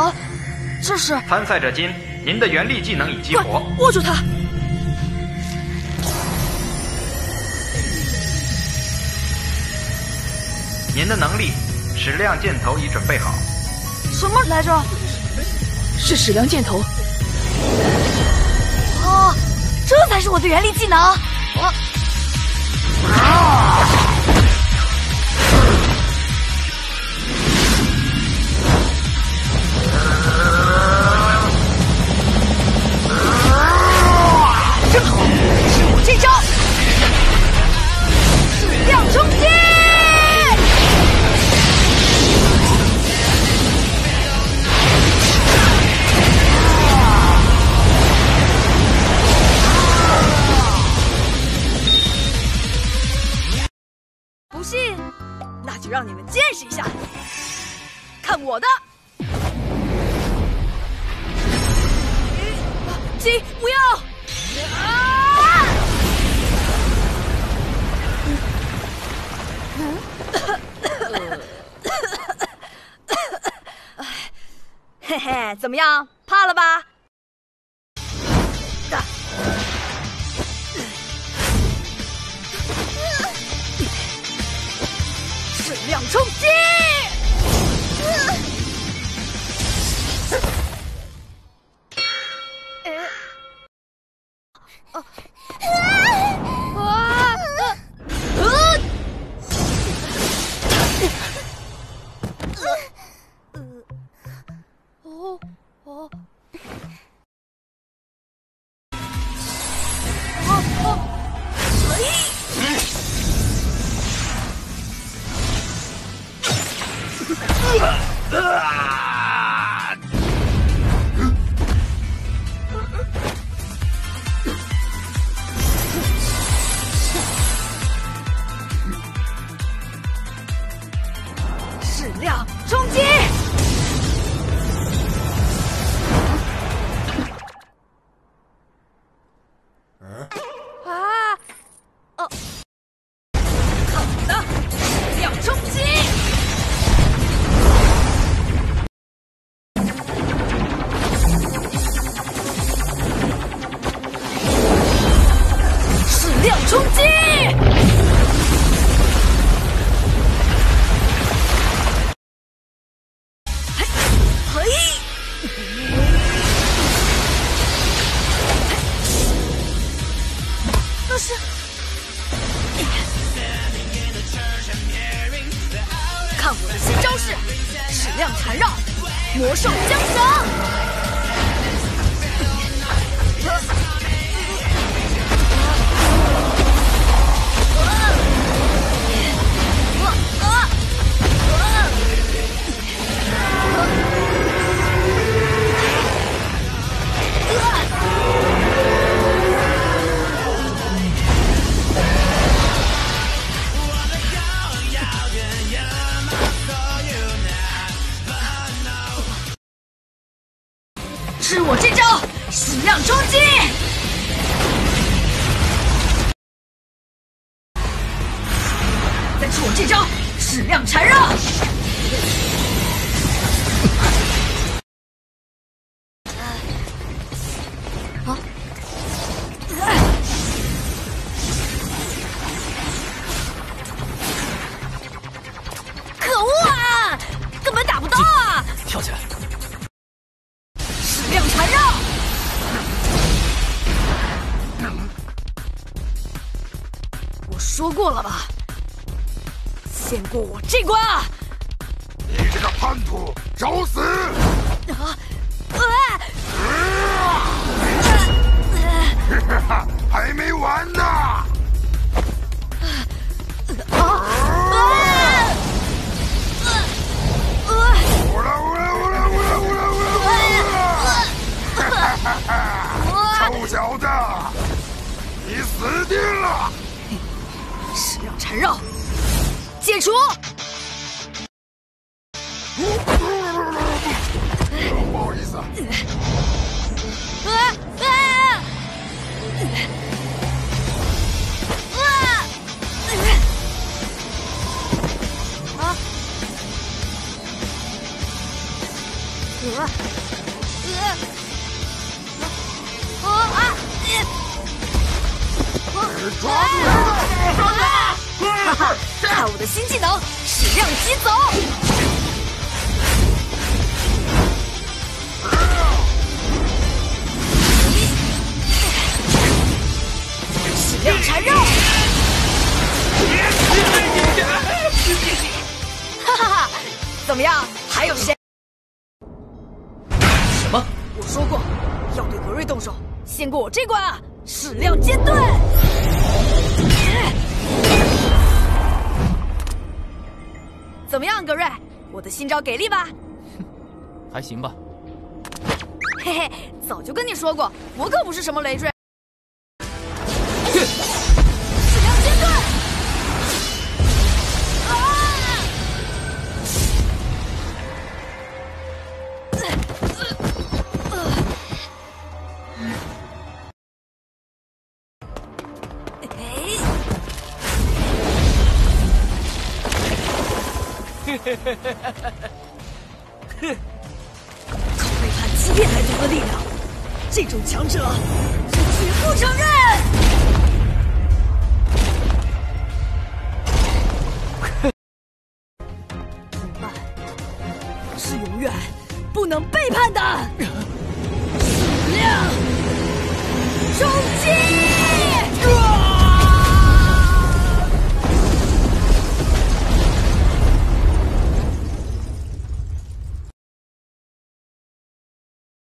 啊，这是参赛者金，您的原力技能已激活， 握住它。 您的能力矢量箭头已准备好。 什么来着？ 是矢量箭头。 啊，这才是我的原力技能。正好是我这招矢量冲击。不信，那就让你们见识一下，看我的！金，不要！嘿嘿，怎么样？怕了吧？矢量冲击！矢量冲击！看我的矢量冲击！矢量冲击！这是看我的新招式矢量缠绕魔兽缰绳。吃我这招矢量冲击！再吃我这招矢量缠绕！可恶啊！根本打不到啊！ 跳起来！ 矢量缠绕！我说过了吧，先过我这关啊！ 你这个叛徒，找死！还没完呢！臭小子，你死定了！ 矢量缠绕，解除！ 不好意思啊。 哈哈，看我的新技能矢量疾走！矢量缠绕！哈哈哈，怎么样？还有谁？ 什么？ 我说过，要对格瑞动手，先过我这关啊！矢量剑盾！怎么样，格瑞？我的新招给力吧？ 还行吧。 嘿嘿，早就跟你说过，我可不是什么累赘。矢量剑盾！靠背叛激烈来夺的力量，这种强者是绝不成